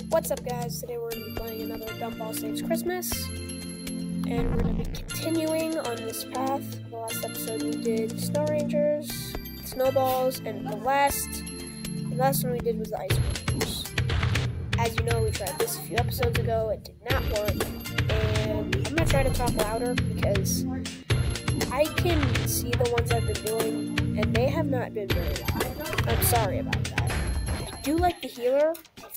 What's up, guys? Today we're going to be playing another Gumball Saves Christmas, and we're going to be continuing on this path. The last episode we did Snow Rangers, Snowballs, and the last one we did was the Ice Rangers. As you know, we tried this a few episodes ago. It did not work, and I'm going to try to talk louder because I can see the ones I've been doing, and they have not been very loud. I'm sorry about that. I do like the healer.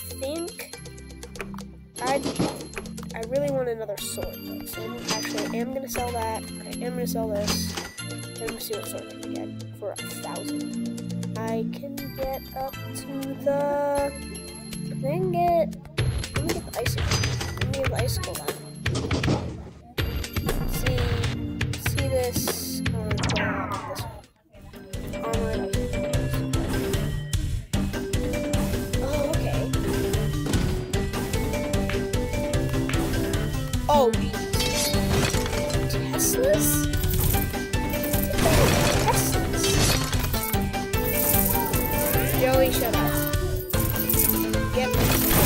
I really want another sword though, so I am gonna sell that. I am gonna sell this. I'm gonna see what sword I can get for 1,000. I can get up to the. Let me get the icicle. Let me get the icicle then. See this on this one. Armor. Oh, Teslas? Joey, shut up. Yep.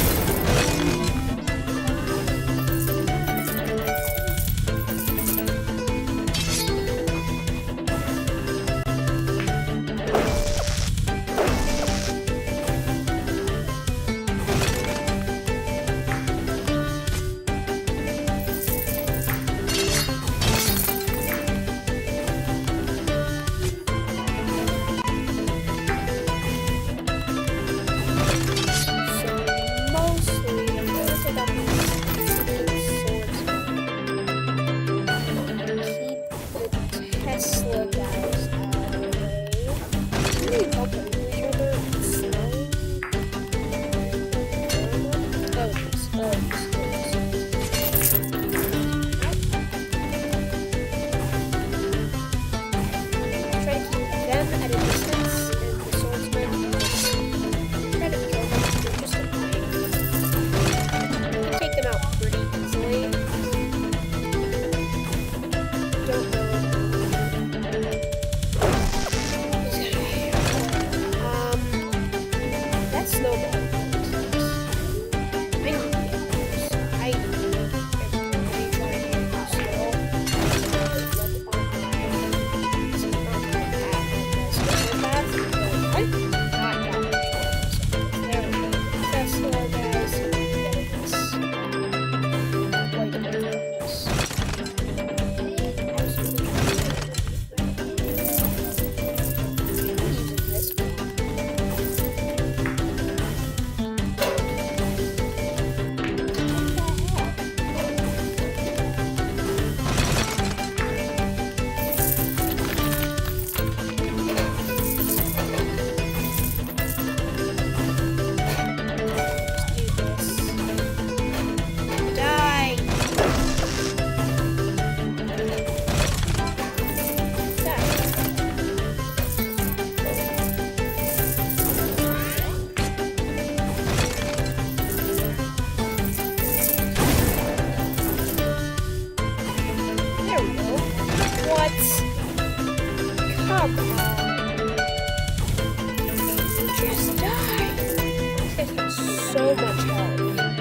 So much health.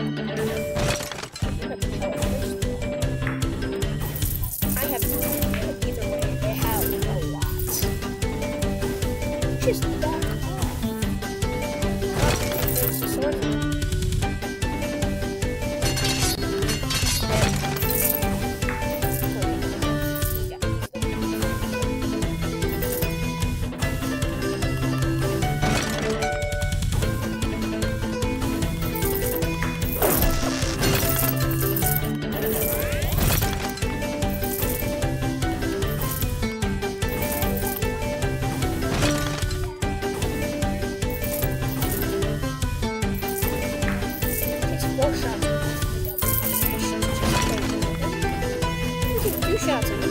I have no idea. Either way, they have a lot. Just back off. There's the sword. Shots of this.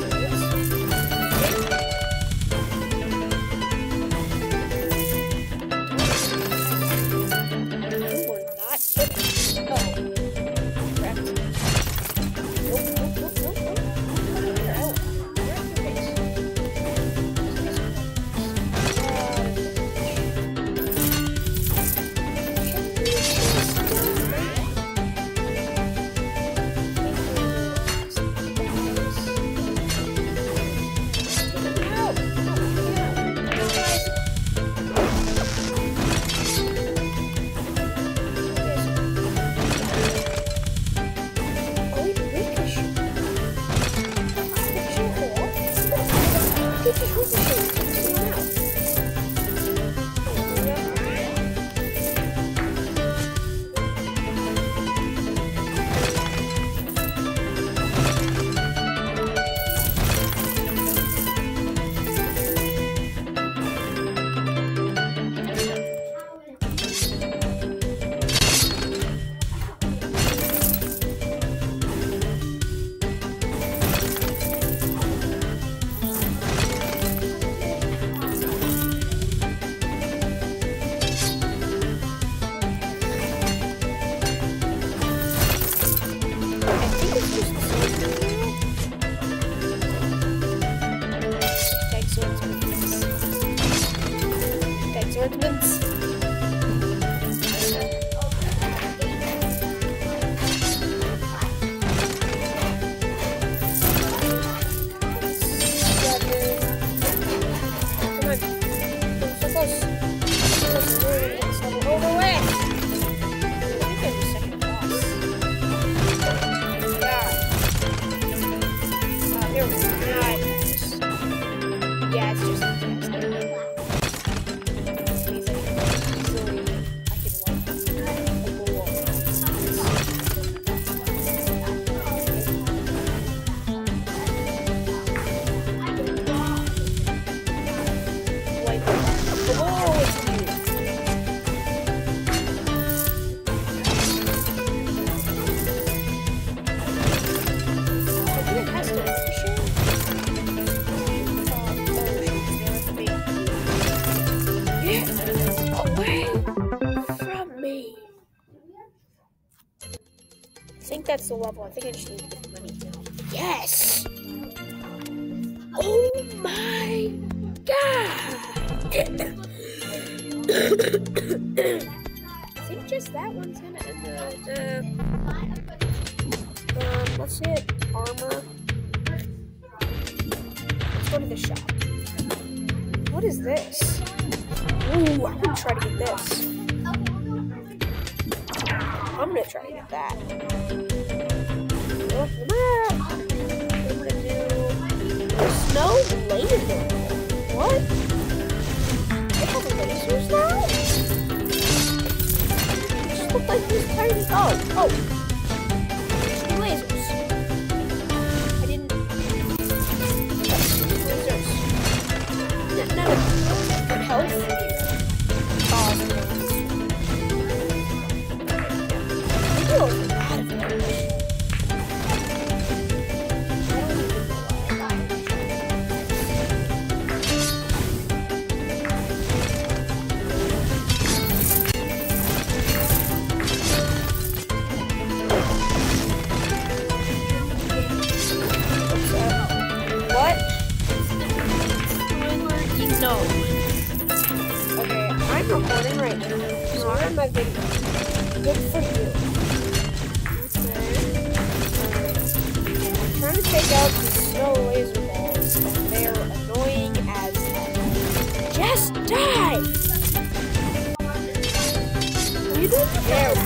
think that's the level. I think I just need to get money now. Yes! Oh my god! I think just that one's gonna end let's see it. Armor. Let's go to the shop. What is this? Ooh, I'm gonna try to get this. I'm gonna try to get that. Look at the map. I'm gonna do the snow laser. What? They have lasers now? They just look like these tiny. Oh. Lasers. I didn't. Lasers. None of good health. Okay, I'm recording right now, so I'm in my video. Good for you. Okay. I'm trying to take out these snow laser balls. They are annoying as hell. Just die! Are you doing there?